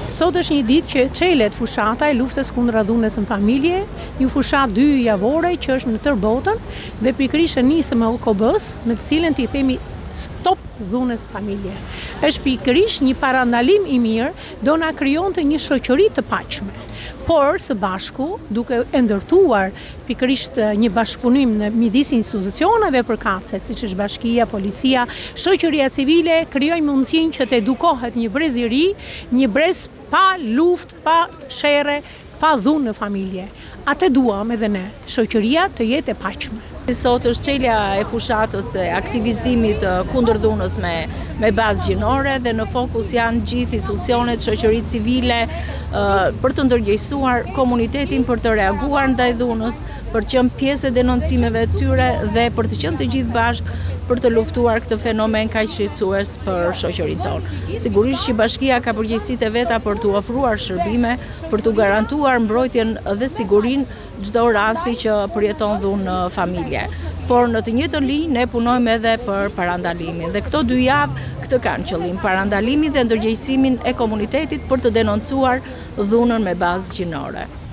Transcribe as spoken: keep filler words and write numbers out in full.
Sot është një ditë që çelet fushata e luftës kundër dhunës në familje, një fushat dy javore që është në tërë botën dhe pikërisht e nisë me O K B-s, me të cilën t'i themi stop dhunës familje. Është pikërisht një parandalim i mirë, do na krijonte një shoqëri të paqme. Por së bashku, duke e ndërtuar pikërisht një bashkëpunim në midis institucioneve përkatëse, siç është bashkia, policia, shoqëria civile, krijojmë mundësinë që të edukohet një brez i ri, një brez pa luftë, pa sherre, pa dhunë në familje. Atë duam edhe ne, shoqëria të jetë e paqme. Sot është çelja e fushatës e aktivizimit kundër dhunës me, me bazë gjinore dhe në fokus janë gjithë institucionet, shoqëritë civile uh, për të ndërgjegjësuar komunitetin për të reaguar ndaj dhunës, për të qenë pjesë e denoncimeve të tyre dhe për të qenë të gjithë bashkë për të luftuar këtë fenomen kaq shqetësues për shoqërinë tonë. Sigurisht që bashkia ka përgjegjësitë e veta për të ofruar shërbime, për të garantuar mbrojtjen dhe sigurinë çdo rasti që përjeton dhunë në familje. Por në të njëjtën linjë ne punojmë edhe për parandalimin dhe këto dy javë këtë kanë qëllim, parandalimin dhe ndërgjegjësimin e komunitetit për të denoncuar dhunën me bazë gjinore.